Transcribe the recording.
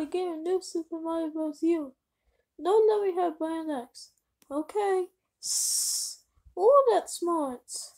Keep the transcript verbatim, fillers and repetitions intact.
to get a new Super Mario Bros. U. Don't let me have Band X. Okay? Sss. Oh, that's smart.